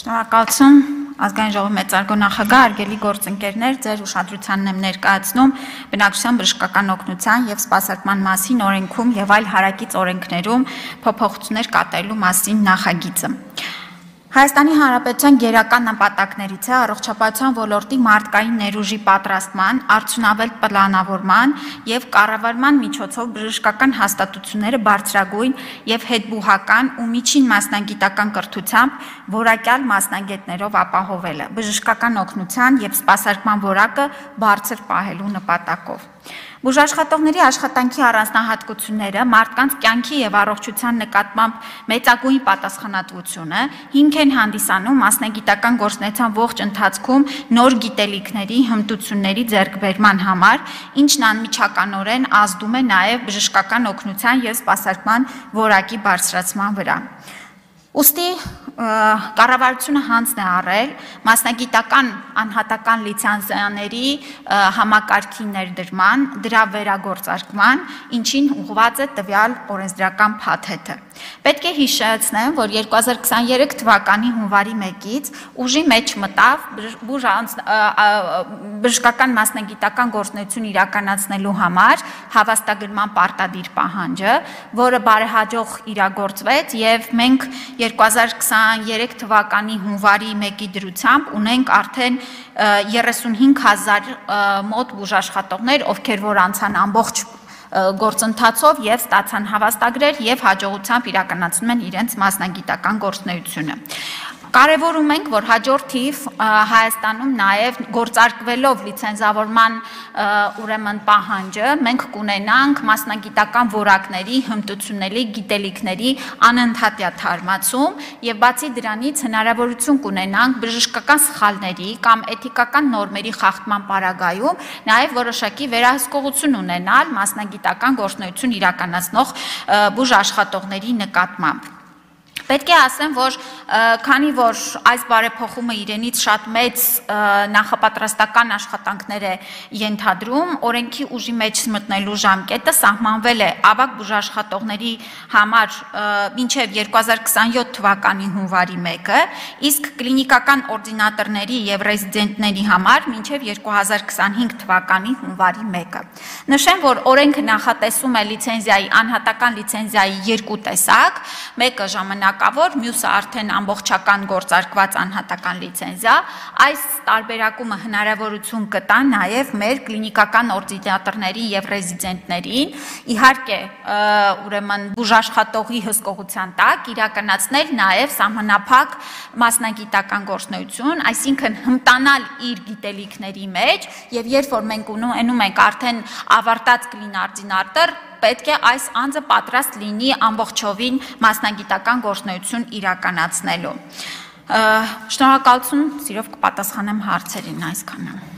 Շնորհակալություն ազգային ժողովի մեծարգո նախագահ, հարգելի գործընկերներ, ձեր ուշադրությանն եմ ներկայացնում բնակչության բժշկական օգնության եւ սպասարկման մասին օրենքում եւ այլ հարակից օրենքներում փոփոխություններ կատարելու մասին նախագիծը։ Հայաստանի Հանրապետության գերական նպատակներից է առողջապահության ոլորտի մարդկային ներուժի պատրաստման, արդյունավետ պլանավորման եւ կառավարման միջոցով բժշկական հաստատությունները բարձրագույն եւ հետբուհական ու միջին մասնագիտական կրթությամբ որակյալ մասնագետներով ապահովելը, բժշկական օգնության եւ սպասարկման որակը բարձր պահելու նպատակով։ Բուժաշխատողների աշխատանքի առանձնահատկությունները, մարդկանց կյանքի եւ առողջության նկատմամբ մեծագույն պատասխանատվությունը հիմք են հանդիսանում մասնագիտական գործունեության ողջ ընթացքում նոր գիտելիքների, հմտությունների ձեռքբերման համար, ինչն անմիջականորեն ազդում է նաեւ բժշկական օգնության եւ սպասարկման որակի բարձրացման վրա։ Ուստի կառավարությունը հանձն է առել մասնագիտական անհատական լիցենզիաների համակարգի ներդրման, դրա վերագործարկման, ինչին ուղղված է տվյալ օրենսդրական փաթեթը։ Պետք է հիշեցնեմ, որ 2023 թվականի հունվարի 1-ից ուժի մեջ մտավ բժշկական մասնագիտական գործունեություն իրականացնելու համար հավաստագրման պարտադիր պահանջը, որը բարեհաջող իրագործվեց եւ մենք 2023 թվականի հունվարի 1-ի դրությամբ ունենք արդեն 35,000 մոտ բուժաշխատողներ, ովքեր որ անցան ամբողջ գործընթացով եւ ստացան հավաստագրեր եւ հաջողությամբ իրականացնում են իրենց մասնագիտական գործունեությունը։ Կարևորում ենք, որ հաջորդ թիվ Հայաստանում նաև գործարկվելով լիցենզավորման ուրեմն պահանջը, մենք կունենանք մասնագիտական որակների, հմտությունների, գիտելիքների անընդհատյա թարմացում եւ բացի դրանից հնարավորություն կունենանք բժշկական սխալների կամ էթիկական նորմերի խախտման պարագայում նաև որոշակի վերահսկողություն ունենալ մասնագիտական գործունեություն իրականացնող բուժաշխատողների նկատմամբ։ Պետք է ասեմ, որ քանի որ այս բարեփոխումը իրենից շատ մեծ նախապատրաստական աշխատանքներ է ենթադրում, օրենքի ուժի մեջ մտնելու ժամկետը սահմանվել է ավագ բուժաշխատողների համար մինչև 2027 թվականի հունվարի 1-ը, իսկ կլինիկական օրդինատորների եւ ռեզիդենտների համար մինչև 2025 թվականի հունվարի 1-ը։ Նշեմ, որ օրենքը նախատեսում է լիցենզիայի, անհատական լիցենզիայի երկու տեսակ, մեկը ժամանակավոր, մյուսը արդեն ամբողջական գործարկված անհատական լիցենզիա, այս տարբերակումը հնարավորություն կտա նաև մեր կլինիկական օրդինատորների եւ ռեզիդենտներին, իհարկե, ուրեմն բուժաշխատողի հսկողության տակ իրականացնել նաև սահմանափակ մասնագիտական գործունեություն, այսինքն հմտանալ իր գիտելիքների մեջ եւ երբ որ մենք ունենում ենք արդեն ավարտած կլինարդինատոր, պետք է այս անձը պատրաստ լինի ամբողջովին մասնագիտական գործունեություն իրականացնելու։ Շնորհակալություն, սիրով կպատասխանեմ հարցերին այսքանը։